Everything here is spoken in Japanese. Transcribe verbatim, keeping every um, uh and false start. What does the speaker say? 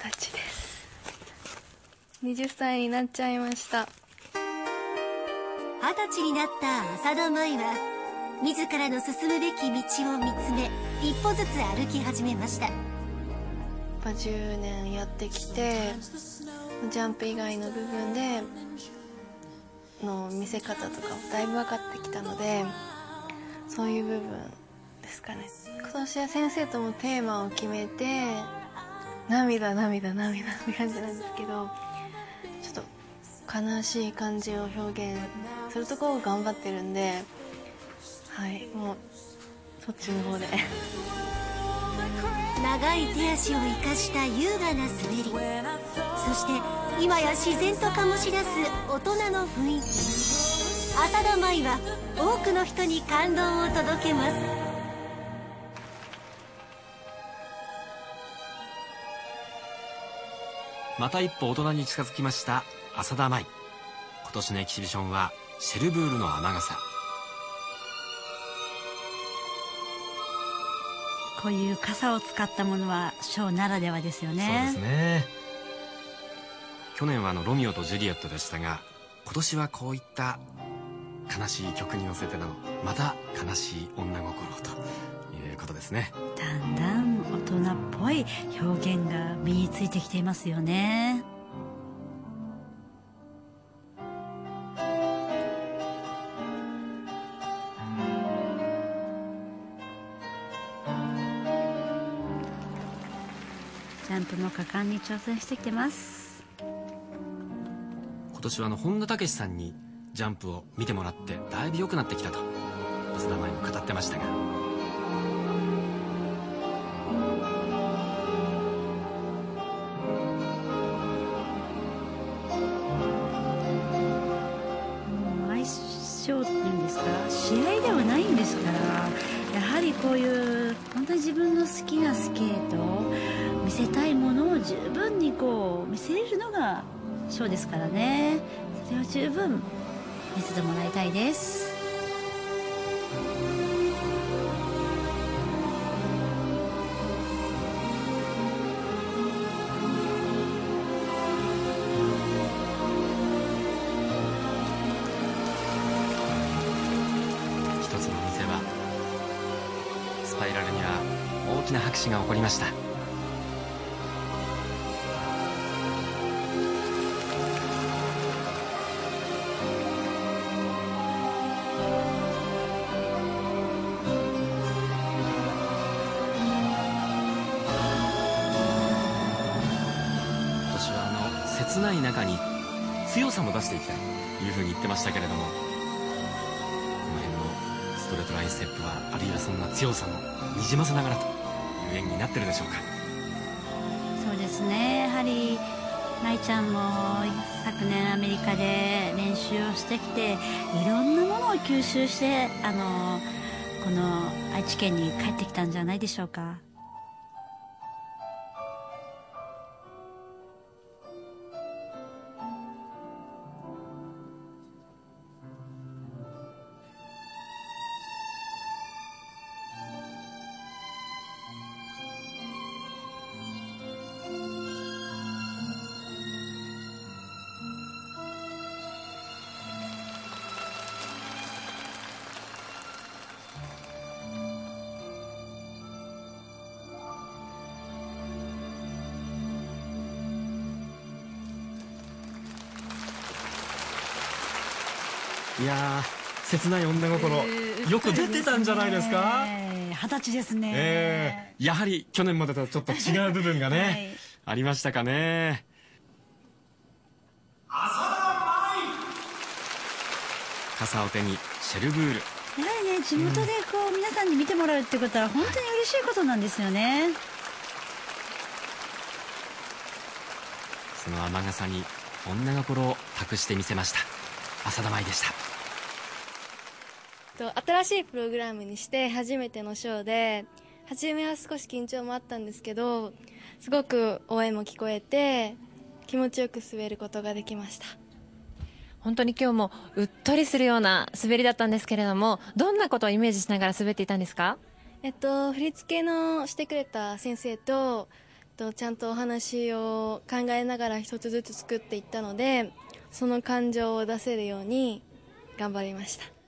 二十歳です。はたちになっちゃいました。 二十歳になった浅田舞は自らの進むべき道を見つめ、一歩ずつ歩き始めました。 やっぱじゅうねんやってきて、ジャンプ以外の部分での見せ方とかもだいぶ分かってきたので、そういう部分ですかね。今年は先生ともテーマを決めて、涙涙涙って感じなんですけど、ちょっと悲しい感じを表現するところを頑張ってるんで、はい、もうそっちの方で長い手足を生かした優雅な滑り、そして今や自然と醸し出す大人の雰囲気。浅田舞は多くの人に感動を届けます。 また一歩大人に近づきました浅田舞。今年のエキシビションはシェルブールの雨傘。 こういう傘を使ったものはショーならではですよね。 そうですね。去年はあのロミオとジュリエットでしたが、今年はこういった悲しい曲に乗せてのまた悲しい女心ということですね。 だんだん大人っぽい表現が身についてきていますよね。ジャンプも果敢に挑戦してきてます。 今年はあの本田武史さんにジャンプを見てもらってだいぶ良くなってきたと浅田舞も語ってましたが、 相性っていうんですか、試合ではないんですから、やはりこういう本当に自分の好きなスケートを見せたいものを十分にこう見せれるのがショーですからね。それを十分見せてもらいたいです。 一つの見せ場、スパイラルには大きな拍手が起こりました。切ない中に強さも出していきたいというふうに言ってましたけれども、この辺のストレートラインステップはあるいはそんな強さもにじませながらという演技になってるでしょうか。 そうですね、やはり舞ちゃんも昨年アメリカで練習をしてきて、いろんなものを吸収してあのこの愛知県に帰ってきたんじゃないでしょうか。 いやー、切ない女心、えー、よく出てたんじゃないですか。 二十歳ですね、 えー、やはり去年までとはちょっと違う部分がね、はい、ありましたかね。傘を手にシェルブール、 やはりね、地元でこう、うん、皆さんに見てもらうってことは本当に嬉しいことなんですよね。 その雨傘に女心を託してみせました浅田舞でした。 新しいプログラムにして初めてのショーで、初めは少し緊張もあったんですけど、すごく応援も聞こえて気持ちよく滑ることができました。 本当に今日もうっとりするような滑りだったんですけれども、どんなことをイメージしながら滑っていたんですか？ えっと振り付けのしてくれた先生ととちゃんとお話を考えながら一つずつ作っていったので、その感情を出せるように頑張りました。